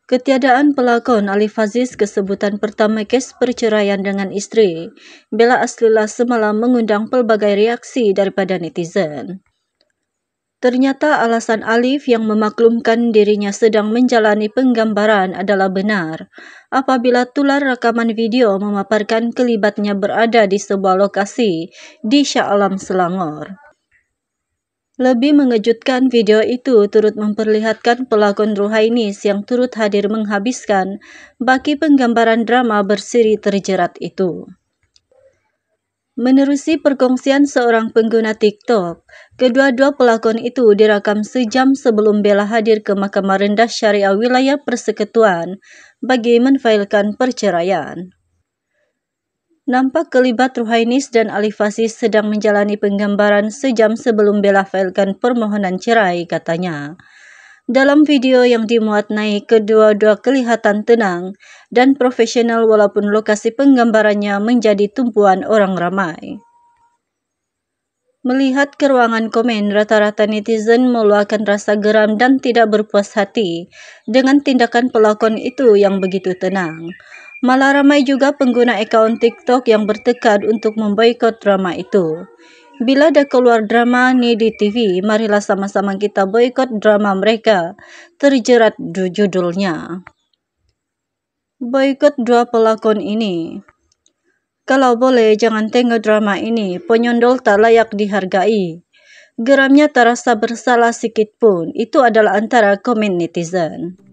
Ketiadaan pelakon Alif Aziz kesebutan pertama kes perceraian dengan istri, Bella Aslilah semalam mengundang pelbagai reaksi daripada netizen. Ternyata alasan Alif yang memaklumkan dirinya sedang menjalani penggambaran adalah benar apabila tular rakaman video memaparkan kelibatnya berada di sebuah lokasi di Shah Alam, Selangor. Lebih mengejutkan, video itu turut memperlihatkan pelakon Ruhainis yang turut hadir menghabiskan baki penggambaran drama bersiri terjerat itu. Menerusi perkongsian seorang pengguna TikTok, kedua-dua pelakon itu direkam sejam sebelum Bella hadir ke Mahkamah Rendah Syariah Wilayah Persekutuan bagi menfailkan perceraian. Nampak kelibat Ruhainis dan Alif Aziz sedang menjalani penggambaran sejam sebelum Bella failkan permohonan cerai, katanya. Dalam video yang dimuat naik, kedua-dua kelihatan tenang dan profesional walaupun lokasi penggambarannya menjadi tumpuan orang ramai. Melihat ke ruangan komen, rata-rata netizen meluahkan rasa geram dan tidak berpuas hati dengan tindakan pelakon itu yang begitu tenang. Malah ramai juga pengguna akaun TikTok yang bertekad untuk memboikot drama itu. Bila dah keluar drama ni di TV, marilah sama-sama kita boikot drama mereka, terjerat judulnya. Boikot dua pelakon ini. Kalau boleh jangan tengok drama ini, penyondol tak layak dihargai. Geramnya terasa bersalah sikit pun, itu adalah antara komen netizen.